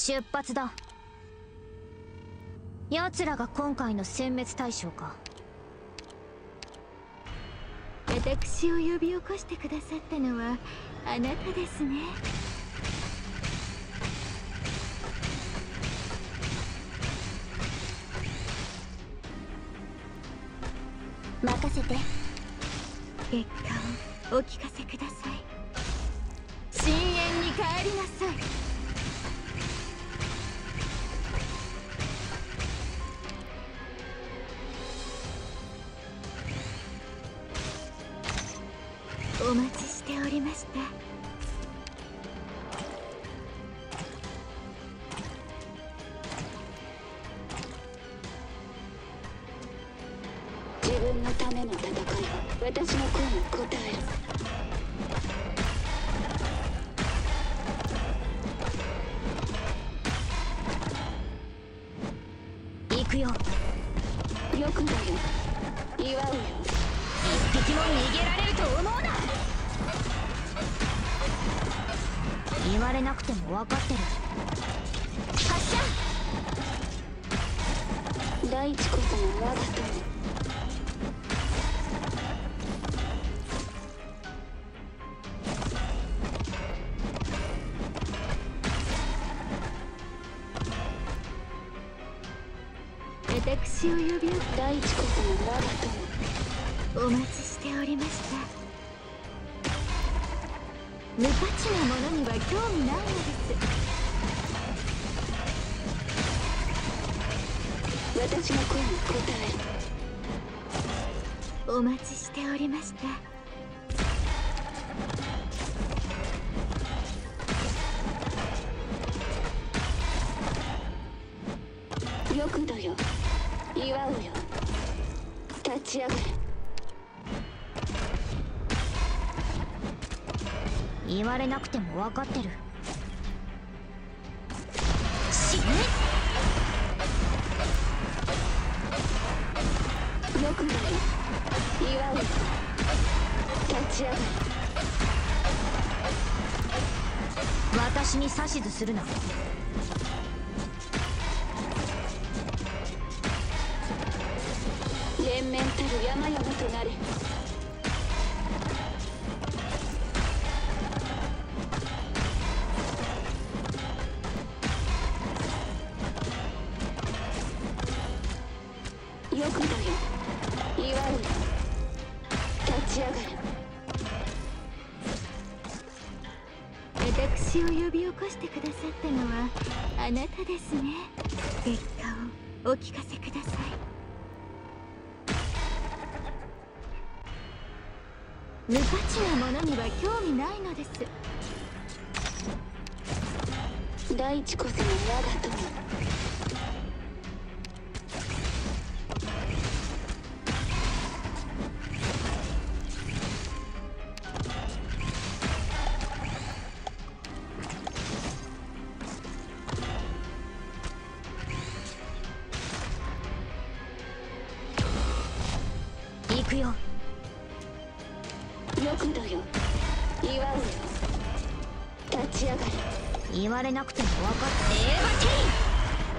出発だ。奴らが今回の殲滅対象か。 私を呼び起こしてくださったのはあなたですね。 任せて。 結果をお聞かせください。深淵に帰りなさい。お待ちしておりました。 自分のための戦いは私の声に応える。 行くよ。 よくだよ、祝うよ。 一匹も逃げられると思うな。言われなくても分かってる。発射。 大地こそが我が友。 私を呼び起こ大地こそが我がお待ちしておりました。無価値なものには興味ないのです。 私の声に応える。 お待ちしておりました。 よくだよ、祝うよ。立ち上がれ。 言われなくても分かってる。死ね。 よくだよ、祝うよ。立ち上がれ。 私に指図するな。 連綿たる山々となれ。よくだよ、祝うよ。立ち上がれ。 私を呼び起こしてくださったのはあなたですね。結果をお聞かせください。無価値なものには興味ないのです。 大地こそが我が友。 行くよ。 よくだよ、祝うよ。立ち上がれ。 言われなくても分かってエヴァティ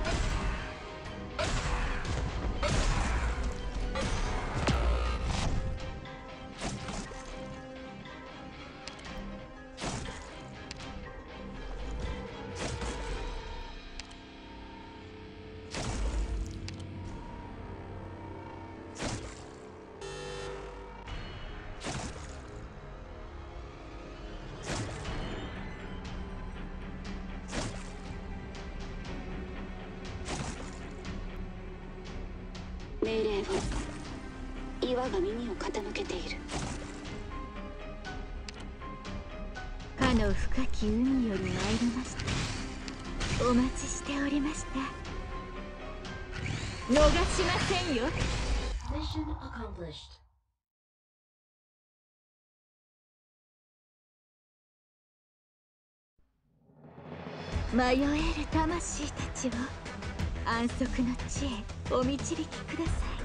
命令を。岩が耳を傾けている。 かの深き海より参りました。お待ちしておりました。逃しませんよ。 Mission accomplished. 迷える魂たちを安息の地へお導きください。